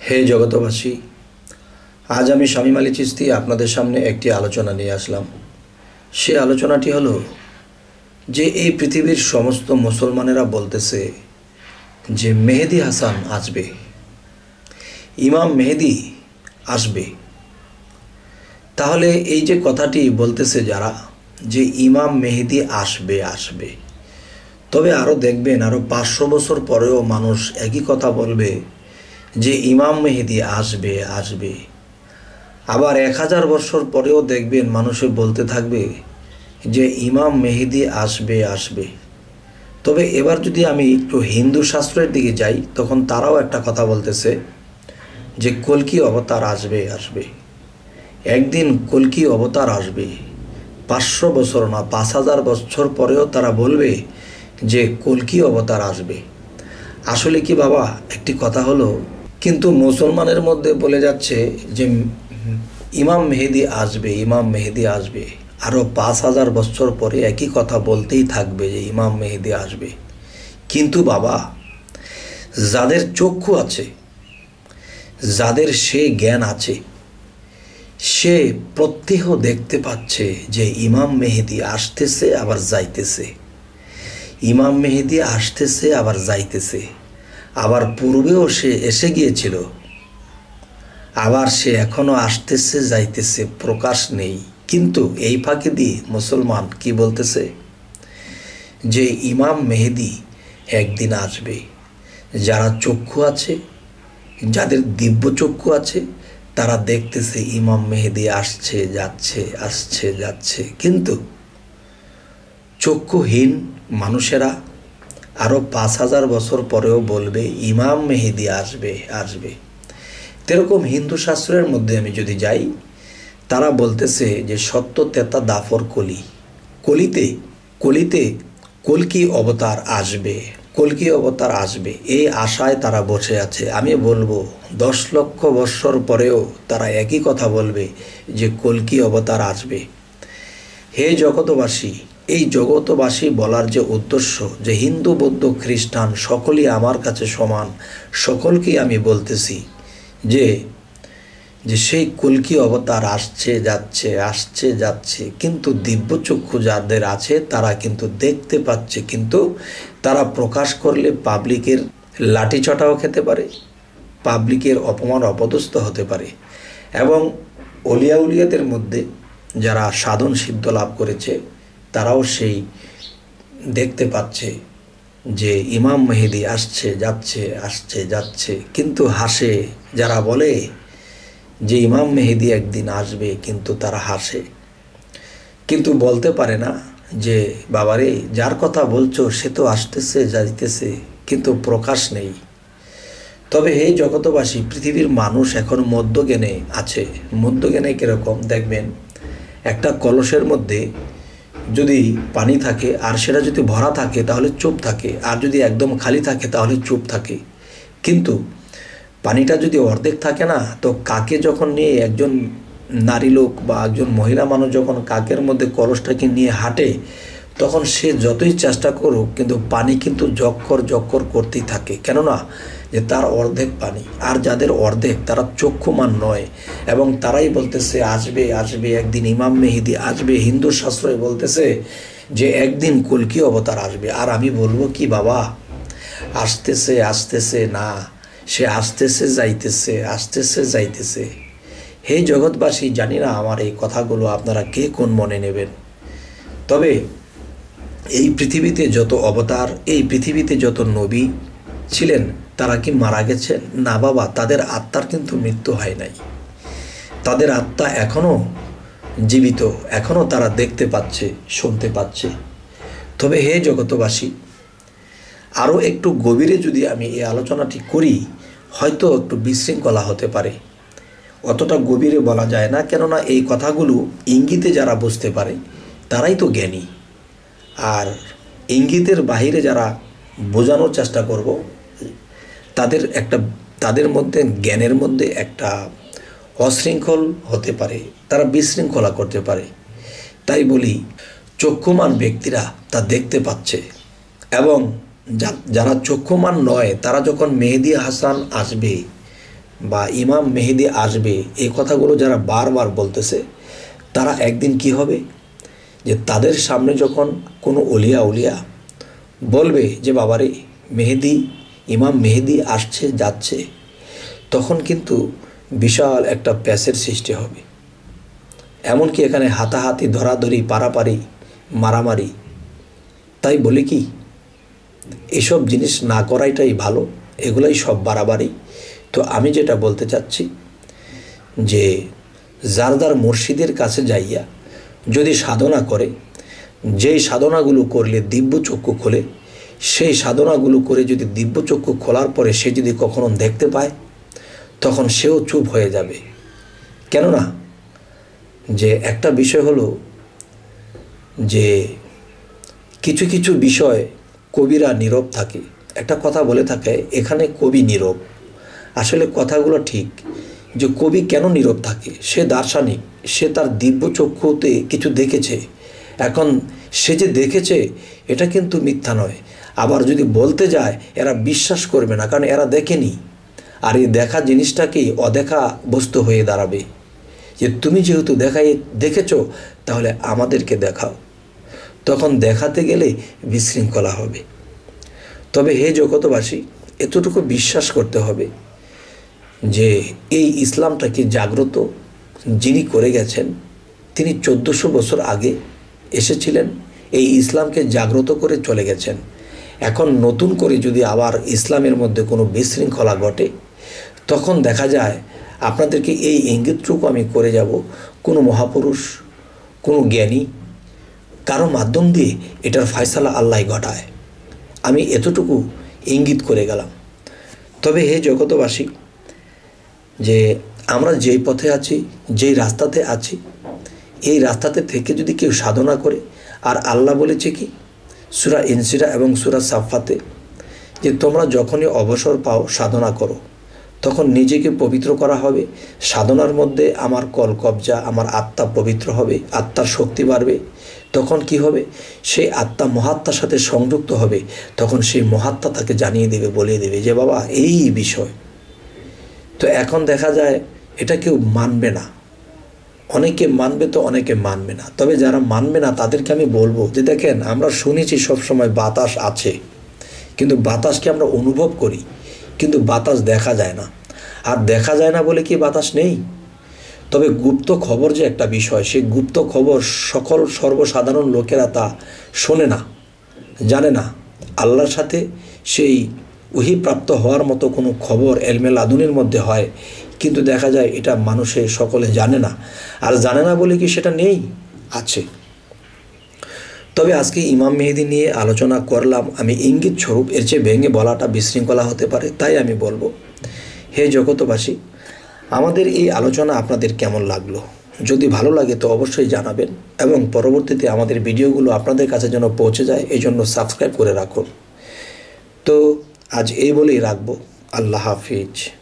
হে জগতবাসী, আজ আমি শামীম আলী চিশতি আপনাদের সামনে একটি আলোচনা নিয়ে আসলাম। সে আলোচনাটি হলো যে এই পৃথিবীর সমস্ত মুসলমানেরা বলতেছে যে মেহেদি হাসান আসবে, ইমাম মেহেদি আসবে। তাহলে এই যে কথাটি বলতেছে যারা যে ইমাম মেহেদি আসবে আসবে, তবে আরও দেখবেন আরও 500 বছর পরেও মানুষ একই কথা বলবে যে ইমাম মেহেদি আসবে আসবে। আবার 1000 বছর পরেও দেখবেন মানুষে বলতে থাকবে যে ইমাম মেহেদি আসবে আসবে। তবে এবার যদি আমি একটু হিন্দু শাস্ত্রের দিকে যাই, তখন তারাও একটা কথা বলতেছে যে কলকি অবতার আসবে আসবে। একদিন কলকি অবতার আসবে। 500 বছর না 5000 বছর পরেও তারা বলবে যে কলকি অবতার আসবে। আসলে কি বাবা, একটি কথা হলো, কিন্তু মুসলমানের মধ্যে বলে যাচ্ছে যে ইমাম মেহেদি আসবে, ইমাম মেহেদি আসবে। আরও 5000 বছর পরে একই কথা বলতেই থাকবে যে ইমাম মেহেদি আসবে। কিন্তু বাবা, যাদের চক্ষু আছে, যাদের সে জ্ঞান আছে, সে প্রত্যহ দেখতে পাচ্ছে যে ইমাম মেহেদি আসতেছে আবার যাইতেছে, ইমাম মেহেদি আসতেছে আবার যাইতেছে। আবার পূর্বেও সে এসে গিয়েছিল, আবার সে এখনও আসতেছে যাইতেছে, প্রকাশ নেই। কিন্তু এই ফাঁকে দিয়ে মুসলমান কি বলতেছে যে ইমাম মেহেদি একদিন আসবে। যারা চক্ষু আছে, যাদের দিব্য চক্ষু আছে, তারা দেখতেছে ইমাম মেহেদি আসছে যাচ্ছে, আসছে যাচ্ছে। কিন্তু চক্ষুহীন মানুষেরা আরও 5000 বছর পরেও বলবে ইমাম মেহেদি আসবে আসবে। এরকম হিন্দু শাস্ত্রের মধ্যে আমি যদি যাই, তারা বলতেছে যে সত্য তেতা দাফর কলি, কলিতে কলিতে কলকি অবতার আসবে, কলকি অবতার আসবে, এই আশায় তারা বসে আছে। আমি বলবো 10 লক্ষ বৎসর পরেও তারা একই কথা বলবে যে কলকি অবতার আসবে। হে জগতবাসী, এই জগতবাসী বলার যে উদ্দেশ্য যে হিন্দু বৌদ্ধ খ্রিস্টান সকলেই আমার কাছে সমান, সকলকেই আমি বলতেছি যে যে সেই কলকি অবতার আসছে যাচ্ছে, আসছে যাচ্ছে। কিন্তু দিব্যচক্ষু যাদের আছে তারা কিন্তু দেখতে পাচ্ছে, কিন্তু তারা প্রকাশ করলে পাবলিকের লাঠিচটাও খেতে পারে, পাবলিকের অপমান অপদস্থ হতে পারে। এবং অলিয়া উলিয়াদের মধ্যে যারা সাধন সিদ্ধ লাভ করেছে, তারাও সেই দেখতে পাচ্ছে যে ইমাম মেহেদি আসছে যাচ্ছে, আসছে যাচ্ছে। কিন্তু হাসে যারা বলে যে ইমাম মেহেদি একদিন আসবে, কিন্তু তারা হাসে, কিন্তু বলতে পারে না যে বাবারে যার কথা বলছো সে তো আসতেছে যাইতেছে, কিন্তু প্রকাশ নেই। তবে হে জগতবাসী, পৃথিবীর মানুষ এখন মধ্যজ্ঞানে আছে। মধ্যজ্ঞানে কীরকম দেখবেন, একটা কলসের মধ্যে যদি পানি থাকে আর সেটা যদি ভরা থাকে তাহলে চুপ থাকে, আর যদি একদম খালি থাকে তাহলে চুপ থাকে। কিন্তু পানিটা যদি অর্ধেক থাকে না, তো কাকে যখন নিয়ে একজন নারী লোক বা একজন মহিলা মানুষ যখন কাকের মধ্যে কলসটাকে নিয়ে হাঁটে, তখন সে যতই চেষ্টা করুক কিন্তু পানি কিন্তু জক্কর করতেই থাকে। কেননা যে তার অর্ধেক পানি। আর যাদের অর্ধেক তারা চক্ষুমান নয়, এবং তারাই বলতেছে আসবে আসবে, একদিন ইমাম মেহেদি আসবে। হিন্দু শাস্ত্রে বলতেছে যে একদিন কলকি অবতার আসবে। আর আমি বলবো কি বাবা, আসতেছে আসতেছে না, সে আসতেছে যাইতেছে, আসতেছে যাইতেছে। হে জগৎবাসী, জানি না আমার এই কথাগুলো আপনারা কে কোন মনে নেবেন। তবে এই পৃথিবীতে যত অবতার, এই পৃথিবীতে যত নবী ছিলেন, তারা কি মারা গেছেন? না বাবা, তাদের আত্মার কিন্তু মৃত্যু হয় নাই। তাদের আত্মা এখনও জীবিত, এখনও তারা দেখতে পাচ্ছে, শুনতে পাচ্ছে। তবে হে জগতবাসী, আরও একটু গভীরে যদি আমি এই আলোচনাটি করি, হয়তো একটু বিশৃঙ্খলা হতে পারে। অতটা গভীরে বলা যায় না, কেননা এই কথাগুলো ইঙ্গিতে যারা বুঝতে পারে তারাই তো জ্ঞানী। আর ইঙ্গিতের বাহিরে যারা বোঝানোর চেষ্টা করব, তাদের মধ্যে জ্ঞানের মধ্যে একটা অশৃঙ্খল হতে পারে, তারা বিশৃঙ্খলা করতে পারে। তাই বলি, চক্ষুমান ব্যক্তিরা তা দেখতে পাচ্ছে, এবং যারা চক্ষুমান নয় তারা যখন মেহেদি হাসান আসবে বা ইমাম মেহেদি আসবে এই কথাগুলো যারা বারবার বলতেছে, তারা একদিন কি হবে, যে তাদের সামনে যখন কোনো উলিয়া বলবে যে বাবারে মেহেদি, ইমাম মেহেদি আসছে যাচ্ছে, তখন কিন্তু বিশাল একটা প্যাসের সৃষ্টি হবে। এমনকি এখানে হাতাহাতি, ধরাধরি, পারাপারি, মারামারি। তাই বলি কি, এসব জিনিস না করাইটাই ভালো, এগুলাই সব বাড়াবাড়ি। তো আমি যেটা বলতে চাচ্ছি যে যার মুর্শিদের কাছে যাইয়া যদি সাধনা করে, যেই সাধনাগুলো করলে দিব্য চক্ষু খোলে, সেই সাধনাগুলো করে যদি দিব্য চক্ষু খোলার পরে সে যদি কখনো দেখতে পায়, তখন সেও চুপ হয়ে যাবে। কেননা যে একটা বিষয় হলো যে কিছু কিছু বিষয় কবিরা নীরব থাকে। একটা কথা বলে থাকে, এখানে কবি নীরব। আসলে কথাগুলো ঠিক, যে কবি কেন নীরব থাকে? সে দার্শনিক, সে তার দিব্য চক্ষুতে কিছু দেখেছে। এখন সে যে দেখেছে এটা কিন্তু মিথ্যা নয়। আবার যদি বলতে যায়, এরা বিশ্বাস করবে না, কারণ এরা দেখেনি। আর এই দেখা জিনিসটাকেই অদেখা বস্তু হয়ে দাঁড়াবে, যে তুমি যেহেতু দেখেছো তাহলে আমাদেরকে দেখাও। তখন দেখাতে গেলে বিশৃঙ্খলা হবে। তবে হে জগতবাসী, এতটুকু বিশ্বাস করতে হবে যে এই ইসলামটাকে জাগ্রত যিনি করে গেছেন, তিনি 1400 বছর আগে এসেছিলেন, এই ইসলামকে জাগ্রত করে চলে গেছেন। এখন নতুন করে যদি আবার ইসলামের মধ্যে কোনো বিশৃঙ্খলা ঘটে, তখন দেখা যায়, আপনাদেরকে এই ইঙ্গিতটুকু আমি করে যাব, কোনো মহাপুরুষ, কোনো জ্ঞানী, কারো মাধ্যম দিয়ে এটার ফয়সালা আল্লাহ ঘটায়। আমি এতটুকু ইঙ্গিত করে গেলাম। তবে হে জগতবাসী, যে আমরা যেই পথে আছি, যেই রাস্তাতে আছি, এই রাস্তাতে থেকে যদি কেউ সাধনা করে, আর আল্লাহ বলেছে কি সূরা ইনসিরা এবং সূরা সাফফাতে, যে তোমরা যখনই অবসর পাও সাধনা করো, তখন নিজেকে পবিত্র করা হবে। সাধনার মধ্যে আমার কল কবজা, আমার আত্মা পবিত্র হবে, আত্মার শক্তি বাড়বে। তখন কি হবে, সেই আত্মা মহাত্মার সাথে সংযুক্ত হবে। তখন সেই মহাত্মা তাকে জানিয়ে দেবে, বলিয়ে দেবে যে বাবা এই বিষয়। তো এখন দেখা যায় এটা কেউ মানবে না। অনেকে মানবে তো অনেকে মানবে না। তবে যারা মানবে না তাদেরকে আমি বলবো যে দেখেন, আমরা শুনেছি সবসময় বাতাস আছে, কিন্তু বাতাসকে আমরা অনুভব করি, কিন্তু বাতাস দেখা যায় না। আর দেখা যায় না বলে কি বাতাস নেই? তবে গুপ্ত খবর যে একটা বিষয়, সেই গুপ্ত খবর সকল সর্বসাধারণ লোকেরা তা শোনে না, জানে না। আল্লাহর সাথে সেই ওহীপ্রাপ্ত হওয়ার মতো কোনো খবর এলমে লাদুনের মধ্যে হয়, কিন্তু দেখা যায় এটা মানুষের সকলে জানে না। আর জানে না বলে কি সেটা নেই? আছে। তবে আজকে ইমাম মেহেদি নিয়ে আলোচনা করলাম আমি ইঙ্গিত স্বরূপ, এর চেয়ে ভেঙে বলাটা বিশৃঙ্খলা হতে পারে। তাই আমি বলবো, হে জগতবাসী, আমাদের এই আলোচনা আপনাদের কেমন লাগলো? যদি ভালো লাগে তো অবশ্যই জানাবেন, এবং পরবর্তীতে আমাদের ভিডিওগুলো আপনাদের কাছে যেন পৌঁছে যায়, এই জন্য সাবস্ক্রাইব করে রাখুন। তো আজ এই বলেই রাখবো। আল্লাহ হাফিজ।